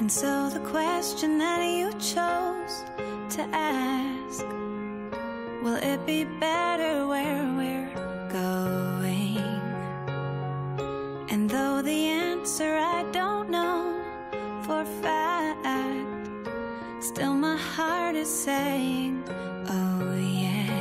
And so the question that you chose to ask, will it be better where we're going? And though the answer I don't know for fact, still my heart is saying, oh yes.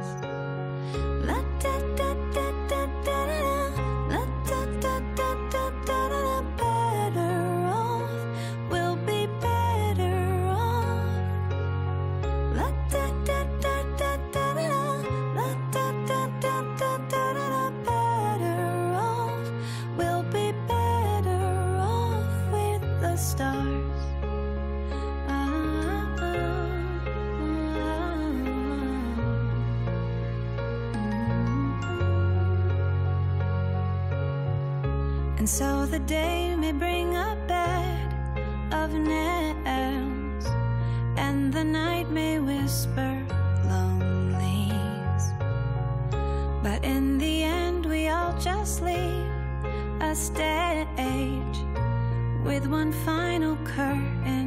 And so the day may bring a bed of nails, and the night may whisper lonelies. But in the end we all just leave a stage with one final curtain